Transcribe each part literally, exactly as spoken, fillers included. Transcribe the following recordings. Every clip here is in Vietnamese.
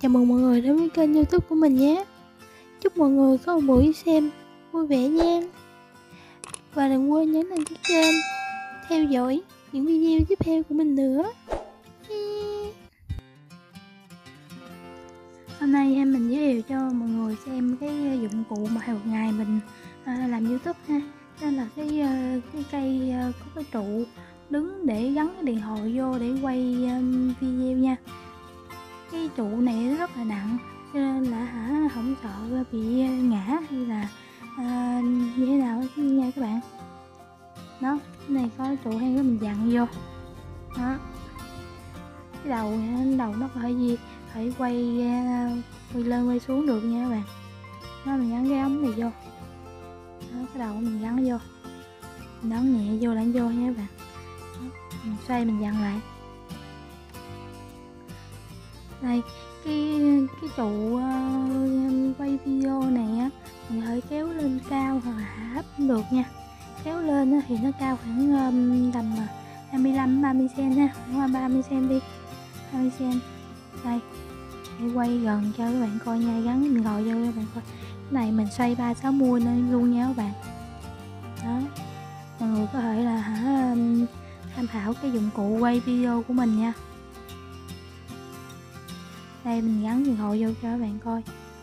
Chào mừng mọi người đến với kênh YouTube của mình nhé. Chúc mọi người có một buổi xem vui vẻ nha. Và đừng quên nhấn đăng ký kênh, theo dõi những video tiếp theo của mình nữa. Hôm nay mình giới thiệu cho mọi người xem cái dụng cụ mà hàng ngày mình à, làm YouTube ha. Đó là cái cái cây có cái trụ đứng để gắn cái điện thoại vô để quay video nha. Cái trụ này rất là nặng cho nên là hả không sợ bị ngã hay là à, như thế nào nha các bạn. Đó, cái này có trụ hay đó mình dặn vô. Đó, cái đầu đầu nó phải gì phải quay quay lên quay xuống được nha các bạn. Đó, mình gắn cái ống này vô. Đó, cái đầu mình gắn vô, mình ấn nhẹ vô lại vô nha các bạn. Đó, mình xoay mình dặn lại. Đây, cái cái trụ uh, quay video này á, mình có thể kéo lên cao hoặc là hạ thấp cũng được nha. Kéo lên á, thì nó cao khoảng um, tầm hai mươi lăm ba mươi xen ha, qua ba mươi xen đi, hai mươi xen. Đây, để quay gần cho các bạn coi nha, gắn mình ngồi vô các bạn coi. Cái này mình xoay ba sáu mươi lên luôn nha các bạn. Đó, mọi người có thể là hả um, tham khảo cái dụng cụ quay video của mình nha. Đây mình gắn điện thoại vô cho các bạn coi.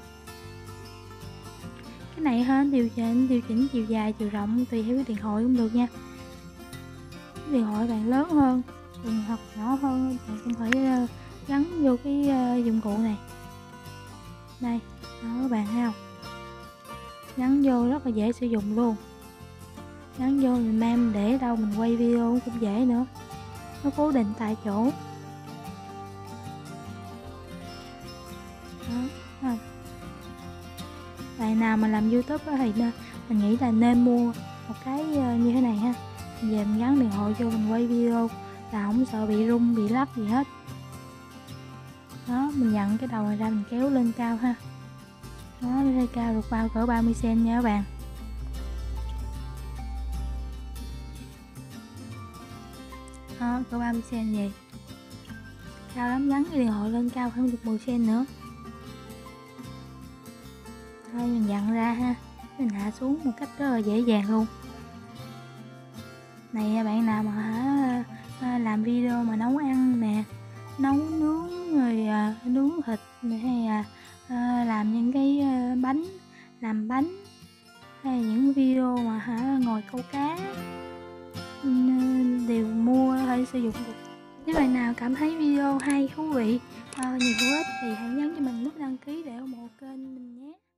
Cái này ha, điều chỉnh điều chỉnh chiều dài, chiều rộng tùy theo cái điện thoại cũng được nha. Cái điện thoại bạn lớn hơn hoặc nhỏ hơn bạn cũng phải uh, gắn vô cái uh, dụng cụ này. Đây, đó các bạn thấy không? Gắn vô rất là dễ sử dụng luôn. Gắn vô mình mang mình để đâu mình quay video cũng dễ nữa. Nó cố định tại chỗ. Đó, bạn nào mà làm YouTube thì nên, mình nghĩ là nên mua một cái như thế này ha. Về mình gắn điện thoại vô mình quay video là không sợ bị rung bị lắc gì hết. Đó, mình dặn cái đầu này ra mình kéo lên cao ha. Đó, lên cao được bao cỡ ba mươi xen nha các bạn. Đó, cỡ ba mươi xen vậy. Cao lắm, gắn cái điện thoại lên cao hơn được mười xen nữa. Thôi mình dặn ra ha, mình hạ xuống một cách rất là dễ dàng luôn. Này bạn nào mà hả làm video mà nấu ăn nè, nấu nướng rồi à, nướng thịt hay là à, làm những cái à, bánh, làm bánh hay là những video mà hả ngồi câu cá đều mua hay sử dụng được. Nếu bạn nào cảm thấy video hay, thú vị, à, nhiều hữu ích thì hãy nhấn cho mình nút đăng ký để ủng hộ kênh mình nhé.